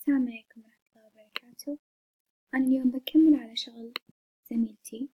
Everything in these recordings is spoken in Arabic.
السلام عليكم ورحمة الله وبركاته. أنا اليوم بكمل على شغل زميلتي.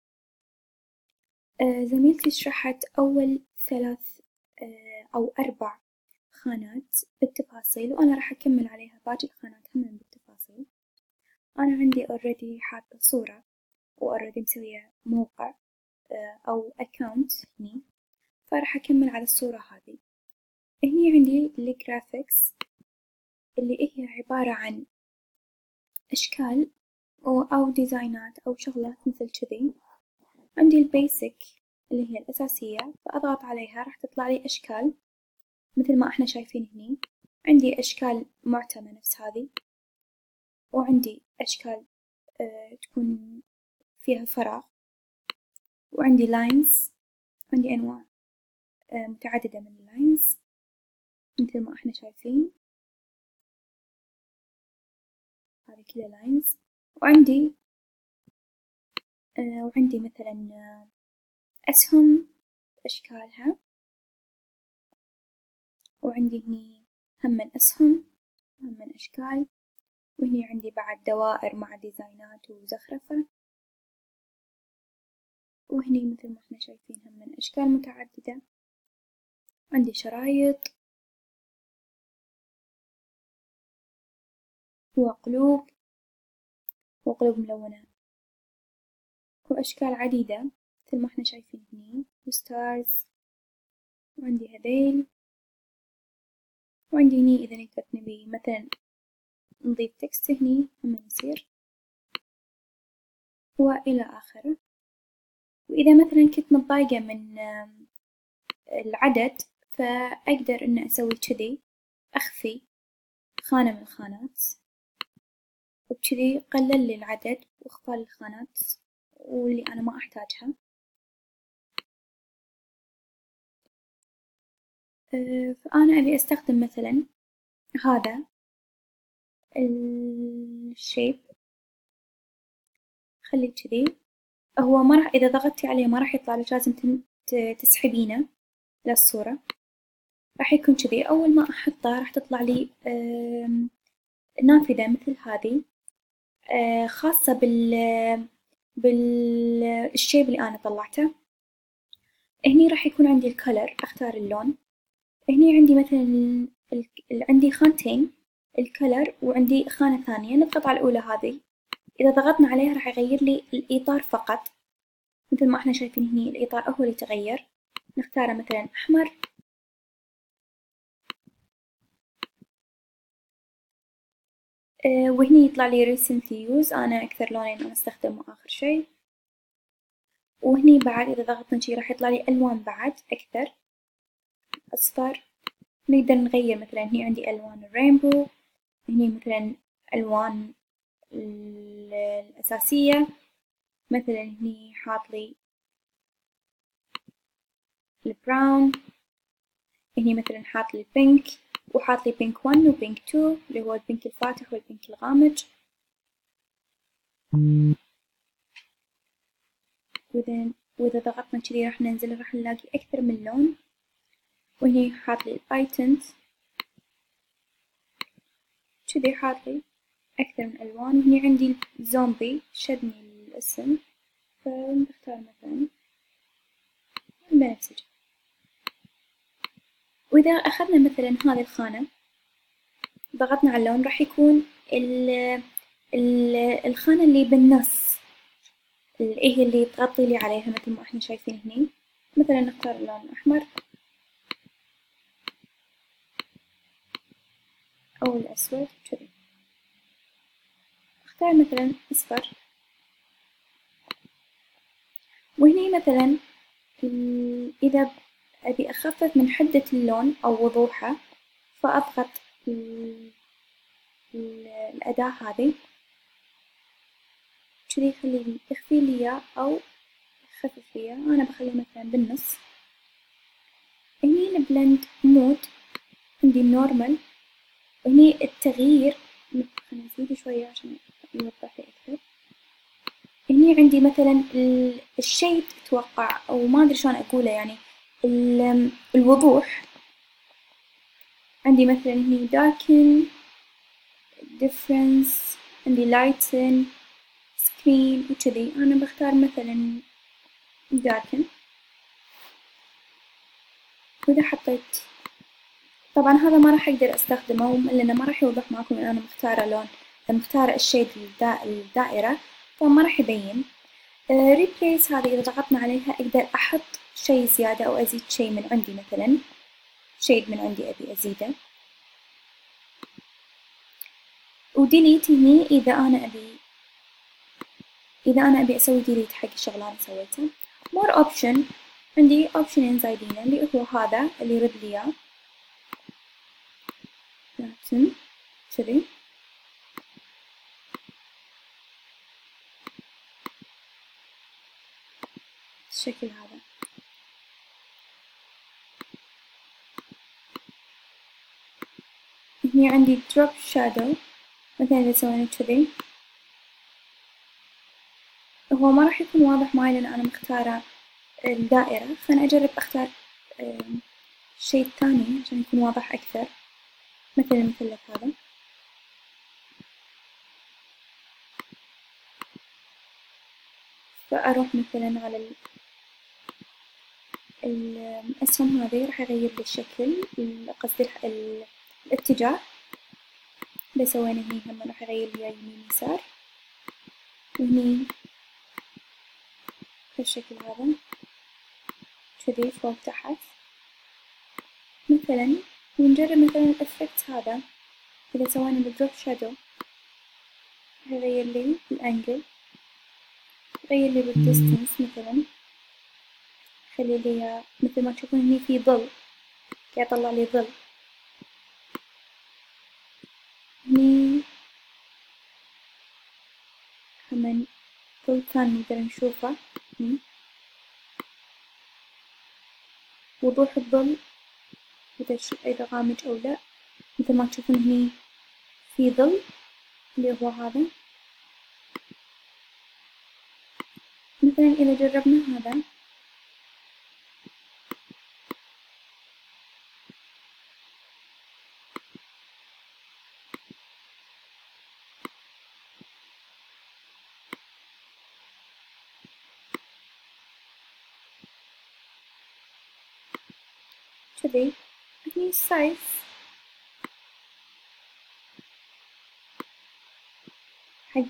زميلتي شرحت أول 3 أو 4 خانات بالتفاصيل، وأنا راح أكمل عليها باقي الخانات هم بالتفاصيل. أنا عندي already حاطة صورة وalready مسوية موقع أو account هني، فراح أكمل على الصورة هذي. هني عندي الجرافيكس اللي هي عبارة عن أشكال أو ديزاينات أو شغلات مثل جذي. عندي البيسك اللي هي الأساسية، فأضغط عليها راح تطلع لي أشكال مثل ما احنا شايفين هني. عندي أشكال معتمة نفس هذي، وعندي أشكال تكون فيها فراغ، وعندي لاينز، عندي أنواع متعددة من اللاينز مثل ما احنا شايفين. هذي كلها لاينز، وعندي مثلا أسهم بأشكالها، وعندي هني هم من أسهم هم من أشكال، وهني عندي بعد دوائر مع ديزاينات وزخرفة، وهني مثل ما احنا شايفين هم من أشكال متعددة. عندي شرايط وقلوب ملونة وأشكال عديدة مثل ما احنا شايفين هني، وستارز، وعندي هذيل، وعندي هني إذا نبي مثلا نضيف تكست هني هم يصير، وإلى آخره. وإذا مثلا كنت متضايقة من العدد، فأقدر إن أسوي كذي، أخفي خانة من الخانات، وبكذي قلل لي العدد واختار الخانات واللي أنا ما أحتاجها. فأنا أبي أستخدم مثلا هذا الشيب، خليه كذي. هو ما راح، إذا ضغطتي عليه ما راح يطلع لك، لازم تسحبينه للصورة. راح يكون كذي. أول ما أحطه راح تطلع لي نافذة مثل هذه، خاصة بالشيب اللي أنا طلعته. هني راح يكون عندي الكولر، أختار اللون. هني عندي مثلا عندي خانتين، الكولر، وعندي خانة ثانية. نضغط على الأولى هذه، إذا ضغطنا عليها راح يغير لي الإطار فقط مثل ما احنا شايفين هني. الإطار هو اللي تغير. نختاره مثلا أحمر، وهني يطلع لي recently use. أنا أكثر لونين أنا أستخدمه آخر شي. وهني بعد إذا ضغطنا شي راح يطلع لي ألوان بعد أكثر، أصفر. نقدر نغير مثلا هني عندي ألوان الرينبو، هني مثلا ألوان الأساسية، مثلا هني حاط لي البراون، هني مثلا حاط لي البينك، وحاط لي بينك 1 وبينك 2 اللي هو البينك الفاتح والبينك الغامج. وإذا ضغطنا كذي راح ننزل، راح نلاقي أكثر من لون. وهني حاط لي البايتنت كذي، حاط لي أكثر من ألوان. وهني عندي الزومبي، شدني الاسم فنختار مثلا بنفسجي. وإذا أخذنا مثلا هذه الخانة ضغطنا على اللون، راح يكون الخانة اللي بالنص هي اللي تغطي لي عليها مثل ما احنا شايفين هني. مثلا نختار اللون الأحمر أو الأسود كذي. اختار مثلا أصفر. وهني مثلا إذا أبي أخفف من حدة اللون أو وضوحه، فأضغط الأداة هذه كذي، يخفي لي إياه أو يخفف لي إياه. أنا بخليه مثلا بالنص. هني البلند مود عندي النورمال، وهني التغيير. خلينا نزيده شوية عشان يوضح لي أكثر. هني عندي مثلا الشيب أتوقع، أو ما أدري شلون أقوله، يعني الوضوح. عندي مثلا هني darken difference، عندي lighten، screen وكذي. أنا بختار مثلا darken. وإذا حطيت، طبعا هذا ما راح أقدر أستخدمه لأنه ما راح يوضح معكم إن أنا مختارة لون، مختارة الشيد الدائرة، فما راح يبين. replace هذه إذا ضغطنا عليها أقدر أحط شي زيادة أو أزيد شي من عندي، مثلا شيد من عندي أبي أزيده. وديليت هني إذا أنا أبي أسوي ديليت حق الشغلة أنا سويتها. more option، عندي اوبشنين زايدين اللي هو هذا اللي يرد لي إياه كذي. بالشكل هذا. هني عندي drop shadow، مثلا إذا سوينا كذي هو ما راح يكون واضح معي لأن أنا مختارة الدائرة. خليني أجرب أختار شيء ثاني عشان يكون واضح أكثر، مثل المثلث هذا. فأروح مثلا على الأسهم هذه، راح يغير لي الشكل، قصدي الاتجاه. إذا سوينا هني هم راح يغير لي يمين يسار، وهني بالشكل هذا كذي فوق تحت مثلا. ونجرب مثلا الإفكت هذا، إذا سوينا بالدروب شادو يغير لي الأنجل، يغير لي بالديستنس مثلا، خلي لي مثل ما تشوفون هني في ظل، قاعد يطلع لي ظل. هني كمان ظل ثاني نقدر نشوفه، وضوح الظل إذا غامج أو لا. مثل ما تشوفون هني في ظل اللي هو هذا. مثلا إذا جربنا هذا كذي. هني السايز حق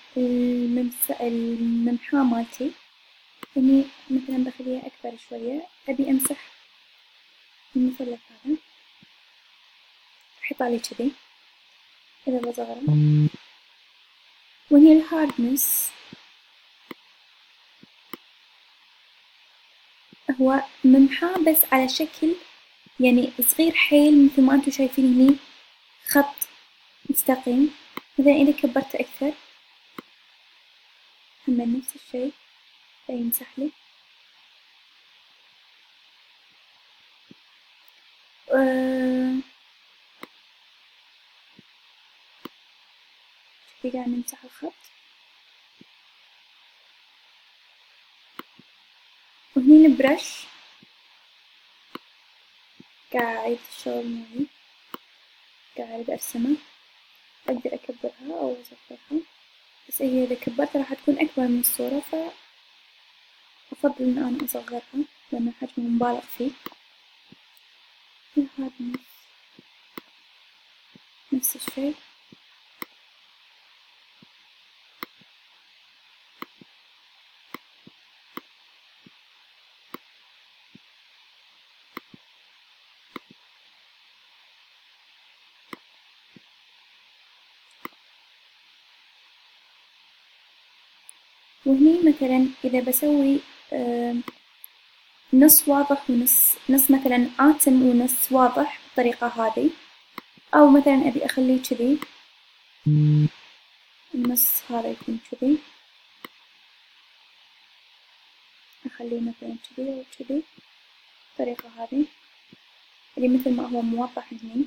الممحاة مالتي، هني مثلا بخليها أكبر شوية. أبي أمسح المثلث هذا، راح يطلع كذي إذا بصغره. وهني الهاردنس هو ممحاة بس على شكل يعني صغير حيل، مثل ما انتم شايفين هني خط مستقيم. مثلا إذا كبرت أكثر هم نفس الشيء فيمسح لي. شوفي قاعد نمسح الخط. وهني البرش قاعد الشغل معي، قاعد أرسمه. أقدر أكبرها أو أصغرها، بس هي إذا كبرتها راح تكون أكبر من الصورة، فأفضل إن أنا أصغرها لأن حجمه مبالغ فيه. هذا نفس الشيء. وهني مثلا إذا بسوي نص واضح نص مثلا آتم ونص واضح بالطريقة هذه، أو مثلا أبي أخليه كذي، النص هذا يكون كذي، أخليه مثلا كذي أو كذي بالطريقة هذه اللي مثل ما هو موضح هني.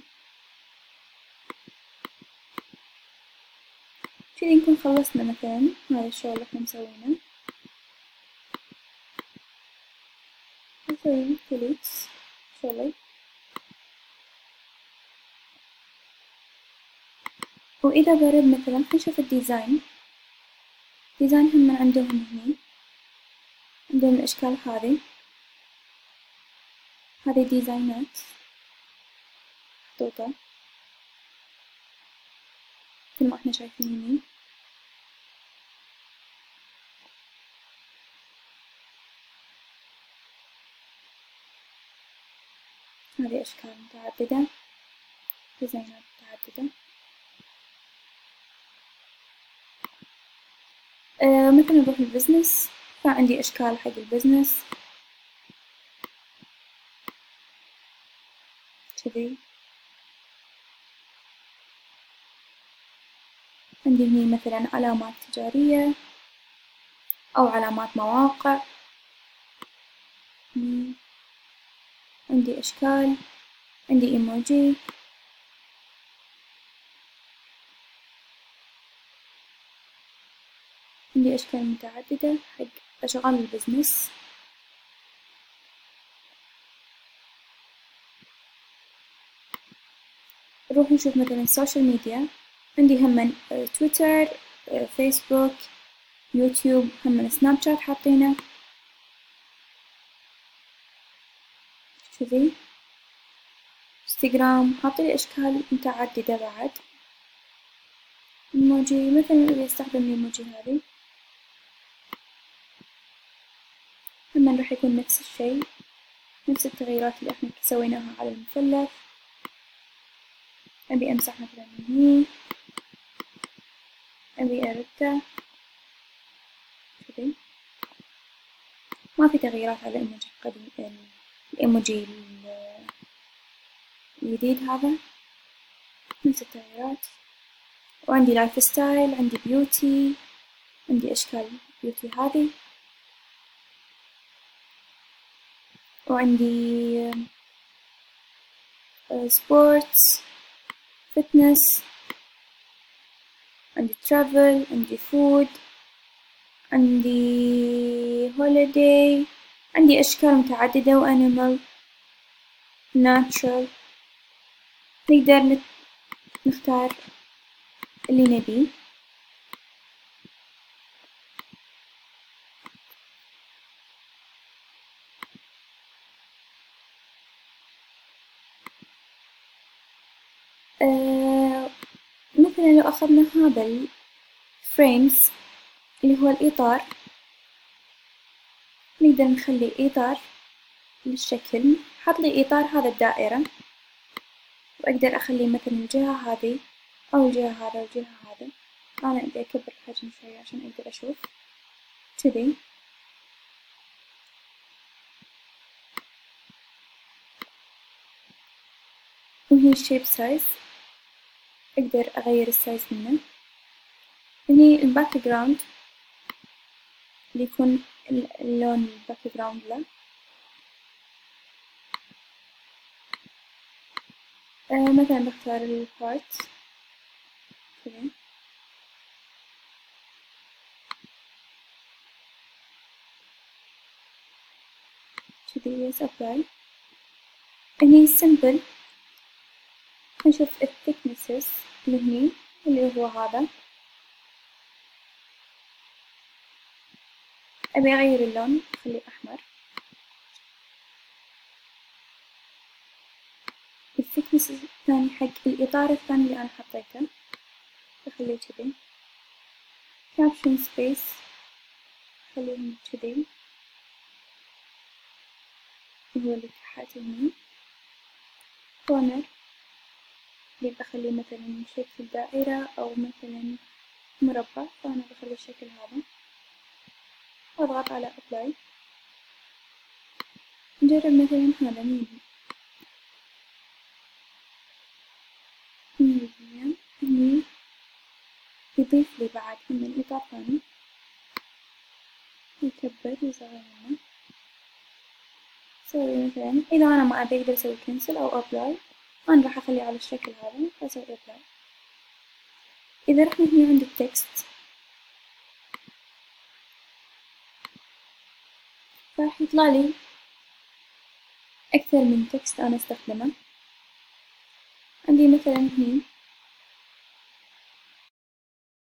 كذي نكون خلصنا مثلا هذا الشغل اللي احنا مسوينه. نسوي ديليت شغلي. وإذا برد مثلا نشوف الديزاين هم عندهم هني، عندهم الأشكال هذه ديزاينات محطوطة مثل ما احنا شايفين هني. هذه أشكال متعددة، ديزاينات متعددة. مثلا نروح البزنس، فعندي أشكال حق البزنس كذي. عندي هني مثلا علامات تجارية أو علامات مواقع. عندي أشكال، عندي إيموجي، عندي أشكال متعددة حق أشغال البزنس. نروح نشوف مثلا السوشيال ميديا، عندي هم تويتر، فيسبوك، يوتيوب، هم سناب شات حاطينه كذي، انستغرام حاطين أشكال متعددة بعد. ايموجي مثلا اللي يستخدم الايموجي هذي هم راح يكون نفس الشي، نفس التغييرات اللي احنا سويناها على المثلث. أبي أمسح مثلا هني، أبي أرده كذي، ما في تغييرات على الإيموجي القديم، الإيموجي الجديد هذا نفس التغييرات. وعندي لايف ستايل، عندي بيوتي، عندي أشكال بيوتي هذي، وعندي سبورتس، فتنس، عندي ترافل، عندي فود، عندي هوليداي، عندي أشكال متعددة وأنيمال، ناتشرال. نقدر نختار اللي نبيه. مثلا لو أخذنا هذا الفريمز اللي هو الإطار، نقدر نخلي إطار للشكل، حط لي إطار هذا الدائرة، وأقدر أخلي مثلا الجهة هذه أو الجهة هذا والجهة هذا. أنا أبي أكبر الحجم شوي عشان أقدر أشوف كذي. وهني الشيب سايز، أقدر أغير السايز منه. هني الباك جراوند اللي يكون اللون الباك جراوند له. مثلا بختار الهارت كذا كذي. يس أبلاي. هني سمبل، نشوف الثيكنسز اللي هني اللي هو هذا. أبي أغير اللون أخليه أحمر. الثيكنس الثاني حق الإطار الثاني اللي أنا حطيته أخليه كذي. كابشن سبيس أخليه كذي، هو اللي تحت هني. كورنر اللي بخليه مثلا شكل دائرة أو مثلا مربع، فأنا بخلي الشكل هذا وأضغط على أبلاي. نجرب مثلا هذا ميديم. هني يضيف لي بعد من إطار ثاني، يكبر ويصغر منه. أسوي مثلا إذا أنا ما أبي أقدر أسوي كنسل أو أبلاي، أنا راح أخليه على الشكل هذا وأسوي أبلاي. إذا رحنا هنا عند التكست راح يطلع لي أكثر من تكست أنا أستخدمه. عندي مثلا هني